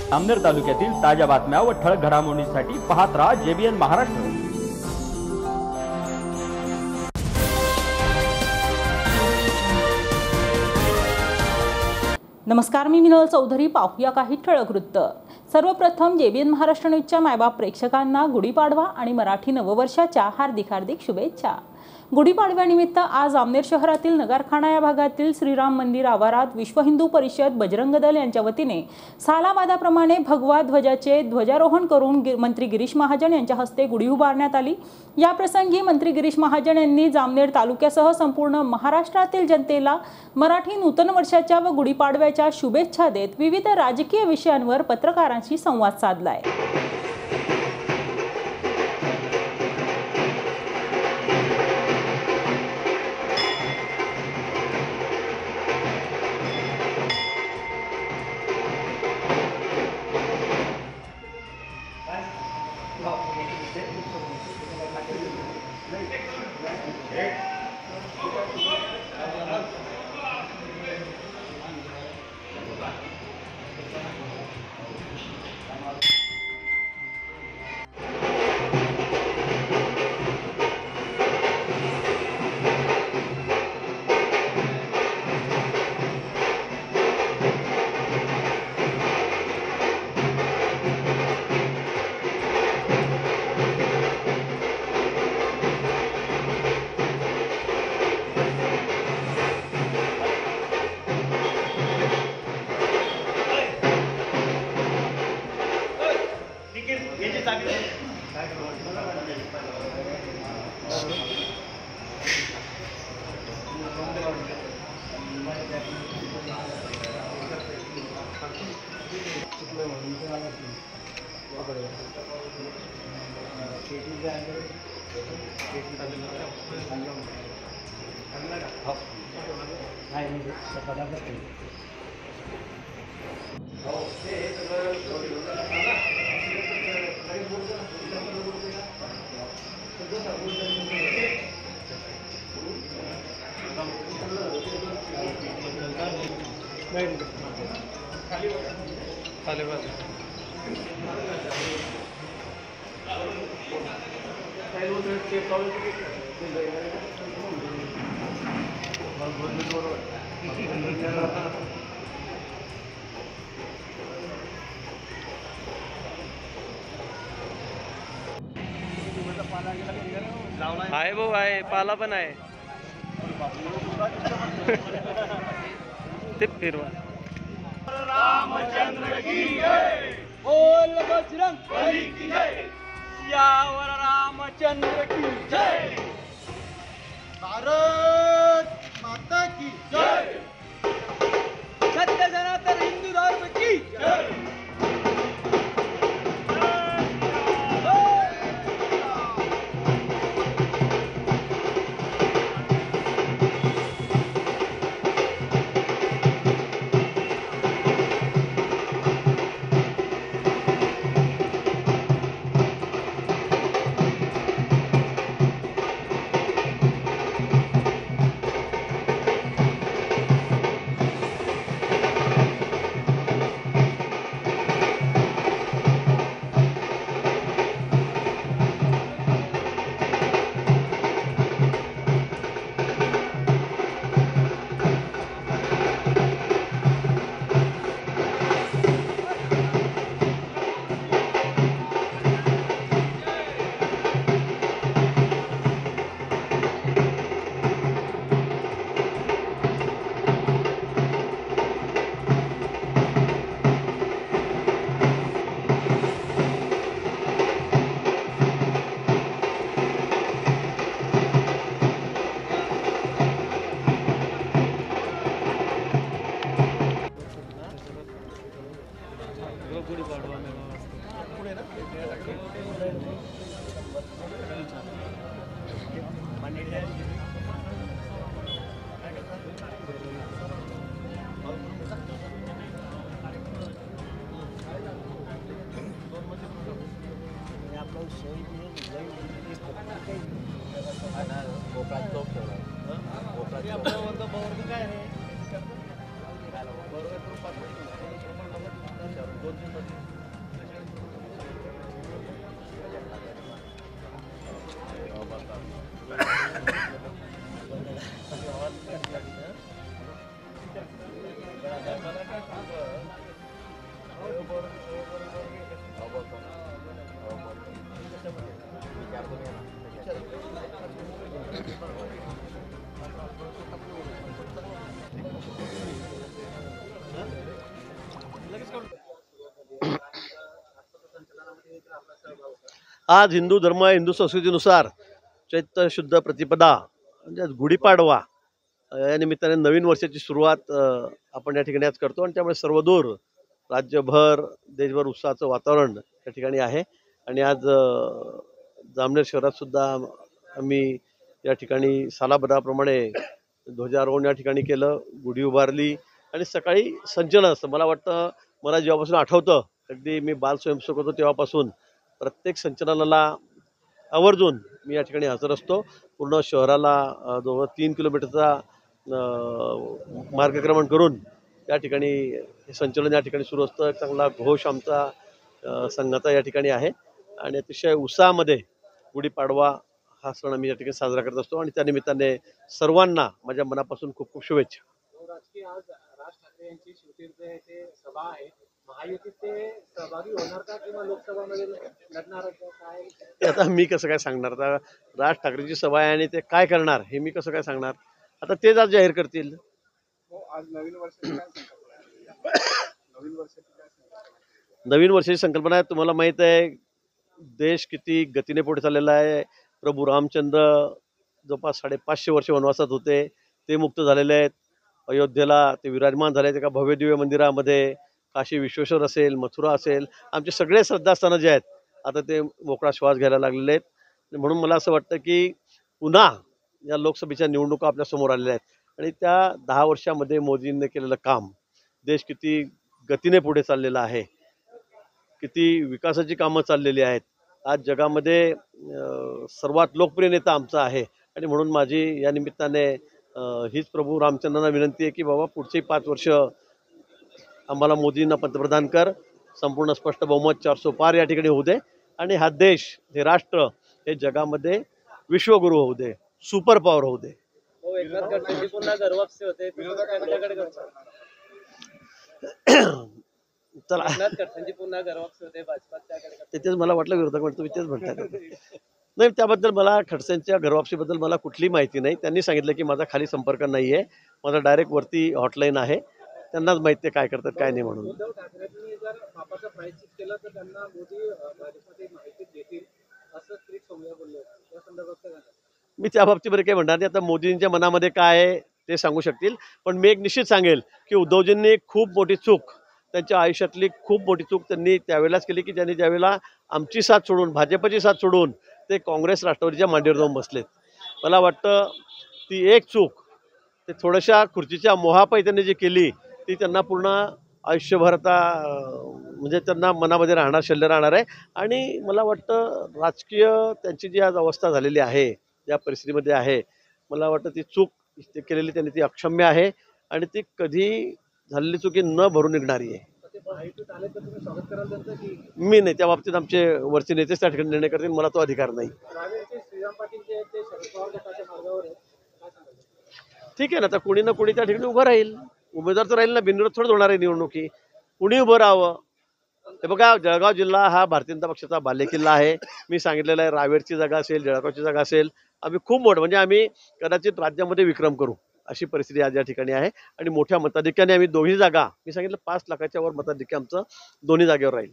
जामनेर तालुक्यातील ताज्या बातम्या व ठळक घडामोडींसाठी पाहत राहा JBN महाराष्ट्र। नमस्कार, मी मिनल चौधरी। पाहूया काही ठळक वृत्त। सर्वप्रथम JBN महाराष्ट्र न्यूजच्या मायबाप प्रेक्षकांना गुढीपाडवा आणि मराठी नववर्षाच्या हार्दिक शुभेच्छा। गुढीपाडव्यानिमित्त आज जामनेर शहरातील नगरखाना या भागातील श्रीराम मंदिर आवारात विश्व हिंदू परिषद बजरंग दल यांच्या वतीने सालाबादाप्रमाणे भगवा ध्वजाचे ध्वजारोहण करून मंत्री गिरीश महाजन यांच्या हस्ते गुढी उभारण्यात आली। या प्रसंगी मंत्री गिरीश महाजन यांनी जामनेर तालुक्यासह संपूर्ण महाराष्ट्रातील जनतेला मराठी नूतन वर्षाच्या व गुढीपाडव्याच्या शुभेच्छा देत विविध राजकीय विषयांवर पत्रकारांशी संवाद साधलाय। आहे भाऊ, आहे पाला पण आहे ते फिरवा। रामचंद्र की जय, बोल बजरंग बली की जय, यावर रामचंद्र की जय, भारत माता की जय, सत्य सनातन हिंदू धर्म की जय। काय आज हिंदू धर्म हिंदू संस्कृतीनुसार चैत्र शुद्ध प्रतिपदा म्हणजे गुढीपाडवा या निमित्ताने नवीन वर्षाची सुरुवात आपण या ठिकाणी आज करतो आणि त्यामुळे सर्वदूर राज्यभर देशभर उत्साहाचं वातावरण या ठिकाणी आहे. आणि आज जामनेर शहरात सुद्धा आम्ही या ठिकाणी सालाबदाप्रमाणे ध्वजारोहण या ठिकाणी केलं, गुढी उभारली आणि सकाळी संचलन असतं. मला वाटतं मला जेव्हापासून आठवतं अगदी मी बाल स्वयंसेवक होतो तेव्हापासून प्रत्येक संचलनाला आवर्जून मी या ठिकाणी हजर असतो. पूर्ण शहराला जवळ 3 किलोमीटरचा मार्गक्रमण करून या ठिकाणी हे संचलन या ठिकाणी सुरू असतं. चांगला घोष आमचा संघाचा या ठिकाणी आहे आणि अतिशय उत्साहामध्ये गुढीपाडवा हा सण आम्ही या ठिकाणी साजरा करत असतो आणि त्यानिमित्ताने सर्वांना माझ्या मनापासून खूप खूप शुभेच्छा. राजकीय आज राज ठाकरे यांची शिवतीर्थ सभा आहे, महायुतीत ते सहभागी होणार का किंवा लोकसभामध्ये लढणार काय? आता मी कसं काय सांगणार? आता राज ठाकरेंची सभा आहे आणि ते काय करणार हे मी कसं काय सांगणार? आता तेच आज जाहीर करतील. आज नवीन वर्षाची संकल्पना आहे. तुम्हाला माहित आहे देश किती गतीने पुढे चाललेला आहे. प्रभू रामचंद्र जवळपास 550 वर्ष वनवासात होते, ते मुक्त झालेले आहेत. अयोध्येला ते विराजमान झाले एका भव्य दिव्य मंदिरामध्ये. काशी विश्वेश्वर असेल, मथुरा असेल, आमचे सगळे श्रद्धास्थानं जे आहेत आता ते मोकळा श्वास घ्यायला लागलेले आहेत. म्हणून मला असं वाटतं की पुन्हा या लोकसभेच्या निवडणुका आपल्यासमोर आलेल्या आहेत आणि त्या 10 वर्षामध्ये मोदींनी केलेलं काम, देश किती गतीने पुढे चाललेला आहे, किती विकासाची कामं चाललेली आहेत. आज जगामध्ये सर्वात लोकप्रिय नेता आमचा आहे आणि म्हणून माझी या निमित्ताने हीच प्रभू रामचंद्रांना विनंती आहे की बाबा पुढची 5 वर्ष आम्हाला मोदींना पंतप्रधान कर, संपूर्ण स्पष्ट बहुमत 400 पार या ठिकाणी होऊ दे आणि हा देश हे राष्ट्र हे जगामध्ये विश्वगुरू होऊ दे, सुपर पॉवर होऊ दे. चला तेच मला वाटलं विरोधक म्हणतो मी तेच म्हणतात. नाही, त्याबद्दल मला खडसेंच्या घरवापसीबद्दल मला कुठली माहिती नाही. त्यांनी सांगितलं की माझा खाली संपर्क नाही आहे, माझा डायरेक्ट वरती हॉटलाईन आहे, त्यांनाच माहिती आहे काय करतात काय नाही म्हणून. उद्धव ठाकरेंनी जर पापाचं प्रायश्चित केलं तर त्यांना मोदी भाजपमध्ये माहिती देतील असं श्री सोमय्या बोलले. या संदर्भात काय सांगाल? मी त्या बाबतीमध्ये काही म्हणणार नाही. आता मोदींच्या मनामध्ये काय आहे ते सांगू शकतील, पण मी एक निश्चित सांगेल की उद्धवजींनी खूप मोठी चूक, त्यांच्या आयुष्यातली खूप मोठी चूक त्यांनी त्यावेळेलाच केली की त्यांनी ज्यावेळेला आमची साथ सोडून, भाजपची साथ सोडून ते काँग्रेस राष्ट्रवादीच्या मांडीवर जाऊन बसलेत. मला वाटतं ती एक चूक, ते थोड्याशा खुर्चीच्या मोहापायी त्यांनी जी केली ती त्यांना पूर्ण आयुष्यभर आता म्हणजे त्यांना मनामध्ये राहणार, शल्य राहणार आहे. आणि मला वाटतं राजकीय त्यांची जी आज अवस्था झालेली आहे, ज्या परिस्थितीमध्ये आहे, मला वाटतं ती चूक ते केलेली त्यांनी ती अक्षम्य आहे आणि ती कधी झालेली चुकी न भरून निघणारी आहे. मी नाही, त्या बाबतीत आमचे वरचे नेतेच त्या ठिकाणी निर्णय करतील, मला तो अधिकार नाही. ठीक आहे ना, आता कोणी ना कोणी त्या ठिकाणी उभं राहील, उमेदवार तर राहील ना, बिनविरोध थोडं होणार आहे निवडणुकी, कुणी उभं राहावं. हे बघा, जळगाव जिल्हा हा भारतीय जनता पक्षाचा बालेकिल्ला आहे. मी सांगितलेलं आहे, रावेरची जागा असेल, जळगावची जागा असेल, आम्ही खूप मोठं म्हणजे आम्ही कदाचित राज्यामध्ये विक्रम करू अशी परिस्थिती आज या ठिकाणी आहे. आणि मोठ्या मताधिक्याने आम्ही दोन्ही जागा, मी सांगितलं 5 लाखाच्या वर मताधिक्य आमचं दोन्ही जागेवर राहील.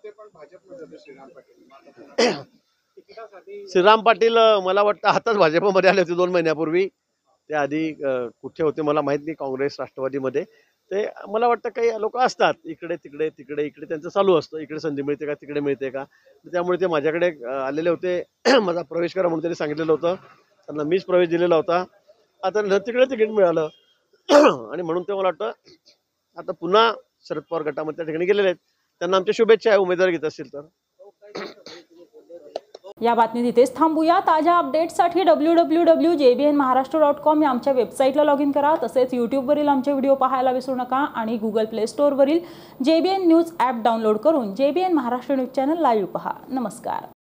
श्रीराम पाटील मला वाटतं आताच भाजपमध्ये आले होते 2 महिन्यापूर्वी. ते आधी कुठे होते मला माहीत नाही, काँग्रेस राष्ट्रवादीमध्ये. ते मला वाटतं काही लोक असतात इकडे तिकडे तिकडे इकडे, त्यांचं चालू असतं, इकडे संधी मिळते का तिकडे मिळते का. त्यामुळे ते माझ्याकडे आलेले होते, माझा प्रवेश करा म्हणून त्यांनी सांगितलेलं होतं, त्यांना मीच प्रवेश दिलेला होता. आता तिकडे तिकीट मिळालं आणि म्हणून ते मला वाटतं आता पुन्हा शरद पवार गटामध्ये त्या ठिकाणी गेलेले आहेत. त्यांना आमच्या शुभेच्छा आहे, उमेदवार घेत असतील तर. या बातमीत इथेच थांबूया. ताज्या अपडेट्ससाठी www.jbnmaharashtra.com या आमच्या वेबसाईटला लॉग इन करा. तसेच यूट्यूबवरील आमचे व्हिडिओ पाहायला विसरू नका आणि गुगल प्ले स्टोअरवरील JBN न्यूज ॲप डाउनलोड करून JBN Maharashtra news channel live पहा. नमस्कार.